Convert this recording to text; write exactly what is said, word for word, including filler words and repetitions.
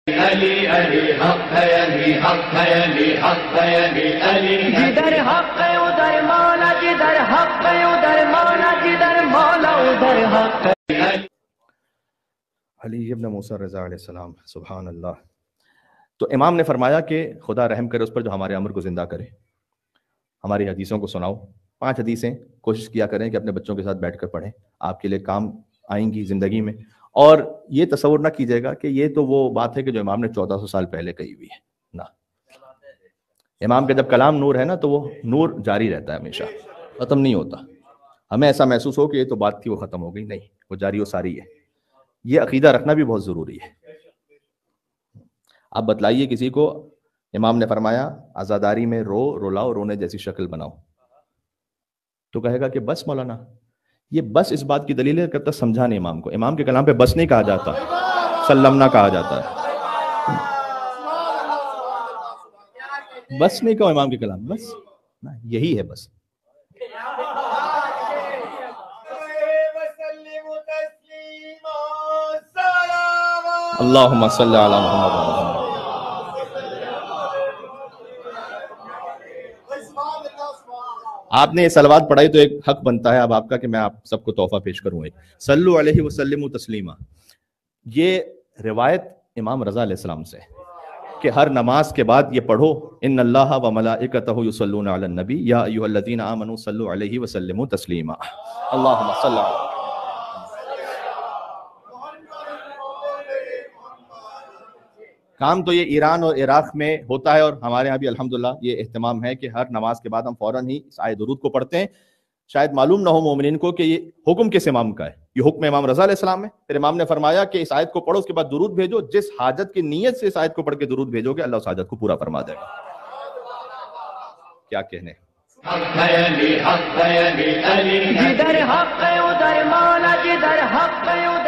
علی علی حق ہے علی حق ہے علی حق ہے علی علی جدھر حق ہے ادھر مولا جدھر حق ہے ادھر مولا جدھر مولا ادھر حق ہے علی ابن موسیٰ رضا علیہ السلام. سبحان اللہ. تو امام نے فرمایا کہ خدا رحم کرے اس پر جو ہمارے امر کو زندہ کرے. ہماری حدیثوں کو سناؤ. پانچ حدیثیں کوشش کیا کریں کہ اپنے بچوں کے ساتھ بیٹھ کر پڑھیں, آپ کے لیے کام آئیں گی زندگی میں. اور یہ تصور نہ کیجیے گا کہ یہ تو وہ بات ہے کہ جو امام نے چودہ سو سال پہلے کہی ہوئی ہے. نہ, امام کا جب کلام نور ہے نا تو وہ نور جاری رہتا ہے, ہمیشہ ختم نہیں ہوتا. ہمیں ایسا محسوس ہو کہ یہ تو بات تھی وہ ختم ہو گئی, نہیں, وہ جاری و ساری ہے. یہ عقیدہ رکھنا بھی بہت ضروری ہے. آپ بتلائیے کسی کو, امام نے فرمایا عزاداری میں رو رولاؤ, رونے جیسی شکل بناؤ, تو کہے گا کہ بس مولانا. یہ بس اس بات کی دلیل ہے, کرتا سمجھا نہیں امام کو. امام کے کلام پہ بس نہیں کہا جاتا, سلم نہ کہا جاتا ہے. بس نہیں کہو امام کے کلام, بس یہی ہے بس. اللہم صلی علی محمد. آپ نے یہ صلوات پڑھائی تو ایک حق بنتا ہے اب آپ کا کہ میں آپ سب کو تحفہ پیش کروں. ایک صلو علیہ وسلم تسلیما. یہ روایت امام رضا علیہ السلام سے کہ ہر نماز کے بعد یہ پڑھو, ان اللہ و ملائکتہ یصلون علی النبی یا ایھا الذین آمنوا صلوا علیہ وسلموا تسلیما. اللہم صلی علی. کام تو یہ ایران اور عراق میں ہوتا ہے, اور ہمارے یہاں بھی الحمدللہ یہ اہتمام ہے کہ ہر نماز کے بعد ہم فوراً ہی اس آیت درود کو پڑھتے ہیں. شاید معلوم نہ ہو مومنین کو کہ یہ حکم کس امام کا ہے. یہ حکم امام رضا علیہ السلام ہے. پھر امام نے فرمایا کہ اس آیت کو پڑھو, اس کے بعد درود بھیجو. جس حاجت کی نیت سے اس آیت کو پڑھ کے درود بھیجو گے اللہ اس حاجت کو پورا فرما دے گا. کیا کہنے. جدھر حق ہے ادھر مولا جدھر حق ہے